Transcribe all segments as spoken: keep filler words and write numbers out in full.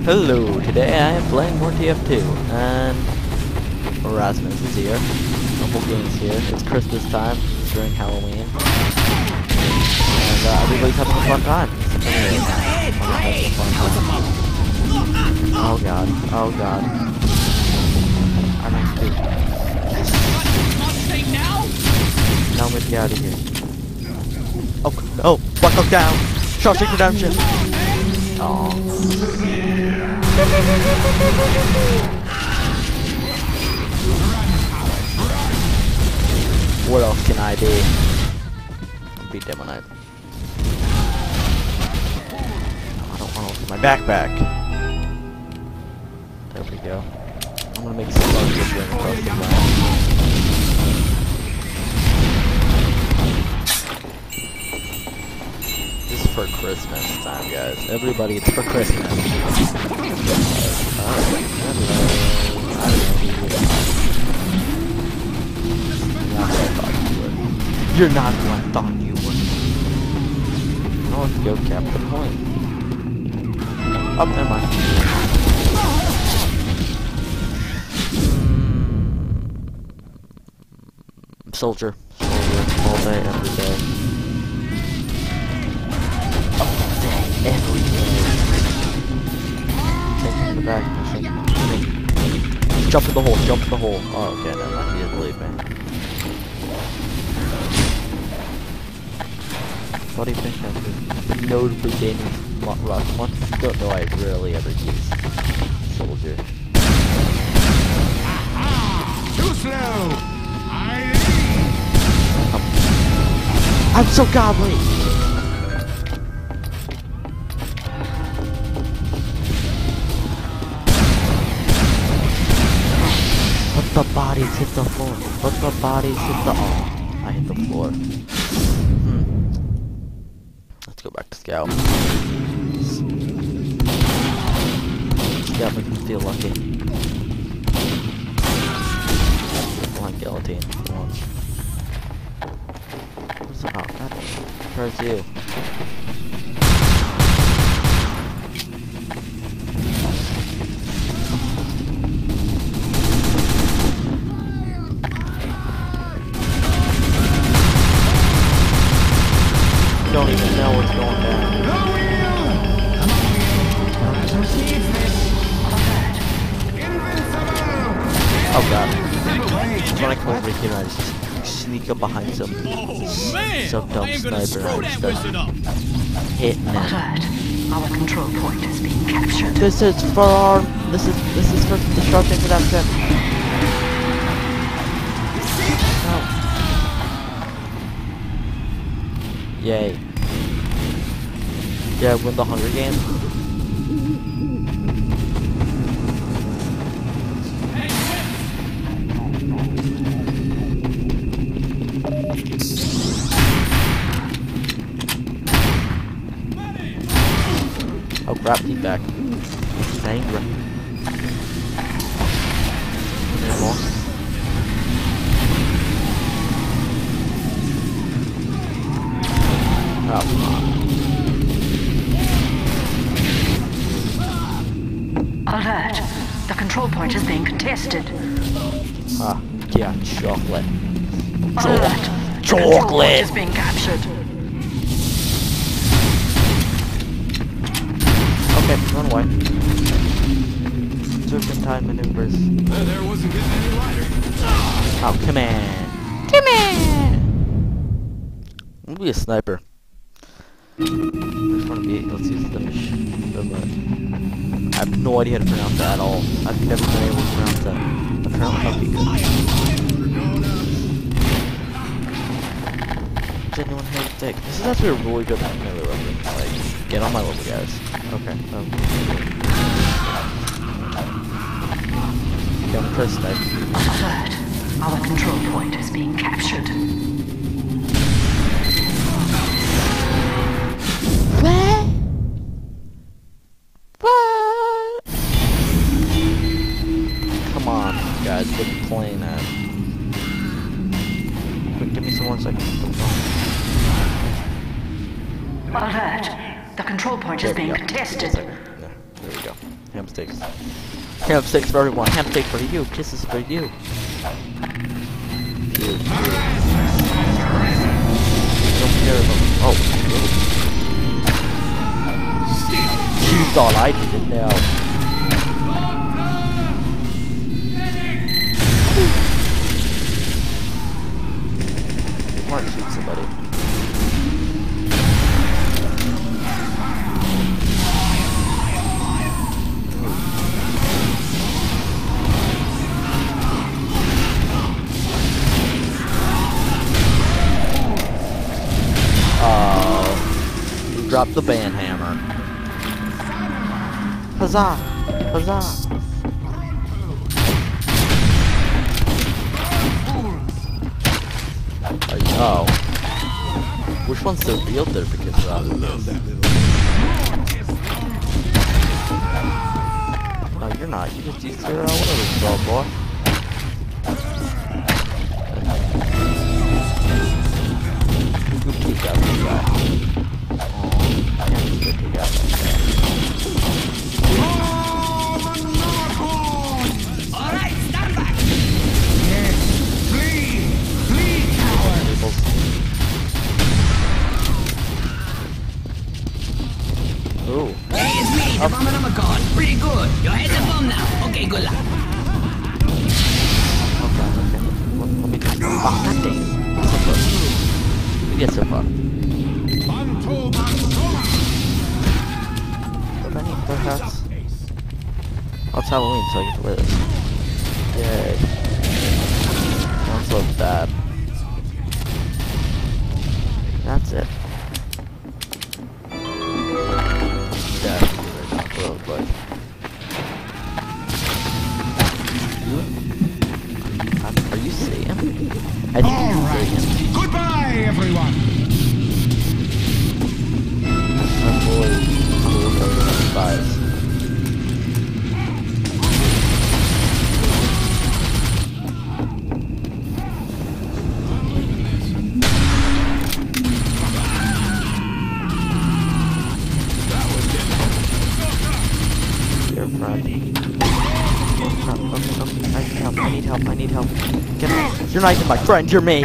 Hello, today I am playing more T F two, and Erasmus is here. The whole game's here. It's Christmas time during Halloween. And uh, everybody's having a fun time. Anyway, having a fun time. Oh god, oh god. I need to. Now I'm gonna get out of here. Oh, oh, what goes down? Shawshank Redemption! Oh. What else can I be? Beat them when I. I don't want to open my backpack. There we go. I'm gonna make some fun of this ring across the ground. This is for Christmas time, guys. Everybody, it's for Christmas. Uh, hello. I don't know. Not what I thought you were. You're not who I thought you were. No, let's go cap the point. Oh, never mind. Soldier. Soldier. All day, every day. Every day. Take him in the back. Jump in the hole. Jump in the hole. Oh, okay. Never mind. He didn't believe me. What do you think of it? Notably dangerous rock monsters. Don't know I rarely ever use soldier. Too slow! Um, I'm so godly! But the bodies hit the floor. But the bodies hit the. Oh, I hit the floor. Hmm. Let's go back to Scout. Scout makes me feel lucky. Blind guillotine. What's up? Oh, God. Where's you? Don't even know what's going down. Oh god. When I come over here, I just sneak up behind some some dumb sniper and start hitting him. Our control point is being captured. This is for our this is this is for the Shawshank Redemption. Yay. Yeah, win the Hunger Games. Oh crap, he's back. He's angry. There's more. Oh, come on. Alert! The control point is being contested. Ah, yeah, chocolate. Alert! The control point is being captured. Okay, run away. Serpentine maneuvers. Uh, there wasn't getting any lighter. Oh, come on. Come on! I'll be a sniper. I just want to be. Let's use the machine. The, I have no idea how to pronounce that at all. I've never been able to pronounce that. Apparently, I'll be good. Genuine hand stick. This is actually a really good melee weapon. Like, get on my level, guys. Okay. Um. Yeah, I'm press snipe. Alert! Our control point is being captured. What? What? Come on, guys, quit playing that. Quick, give me some one second. Alert! The control point is being contested. No, there we go. ham steaks. Ham steaks for everyone. Ham steak for you. Kisses for you. Ew, ew. Don't care about. Oh. She's all I needed now. Come on, shoot somebody. Drop the band hammer. Huzzah! Huzzah! Oh. Which one's the real Derpacus? Uh, no, you're not. You just used your uh, whatever it's called, boy. Good peek out this guy. Alright, stand back! Yes, flee! Flee, coward! Ooh. Hey, it's me, the bomb and I'm a god. Pretty good. Your head's a bomb now. Okay, good luck. Okay, okay. Let, let me just... Oh, god dang it. So close. We get so far. Any other hats? Oh, it's Halloween, so I get to wear this. Yay. Sounds so bad. That's it. Yeah, that's what it looks like. Are you seeing him? I think All you're right. seeing him. Goodbye, everyone! I'm bored. Spies. Your friend. Oh, oh, oh, I need help, I need help, I need help. Get me. You're not even my friend, you're me!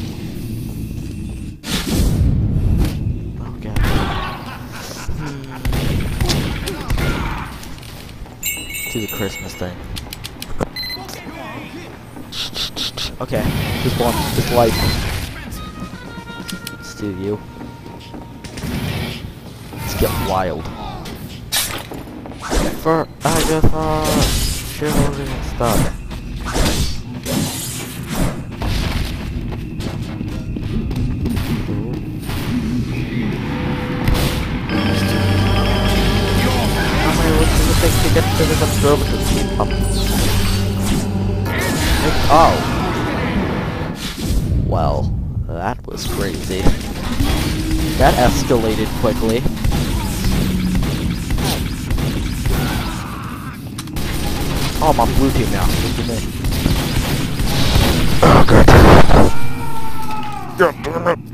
Do the Christmas thing. Okay, just one, just life. Let's do you. Let's get wild. For Agatha, chivalry and stuff. To get to the observatory team up. Oh. Well, that was crazy. That escalated quickly. Oh, I'm on blue team now. Look at me. Oh, God damn it. God damn it.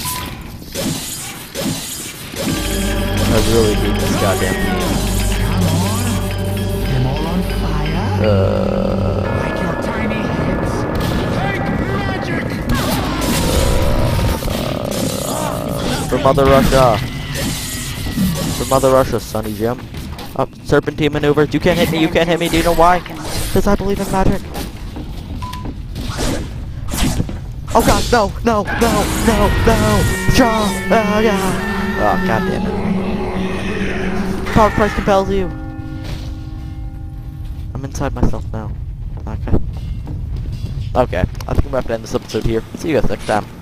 I really hate this goddamn team. Uh, Like your tiny heads. Take magic! uh, for Mother Russia. For Mother Russia, Sonny Jim. Up, oh, serpentine maneuvers. You can't hit me, you can't hit me. Do you know why? Because I believe in magic. Oh god, no, no, no, no, no! Shaw! Oh yeah! Oh god damn it. Power price compels you. I'm inside myself now. Okay. Okay, I think I'm gonna have to end this episode here. See you guys next time.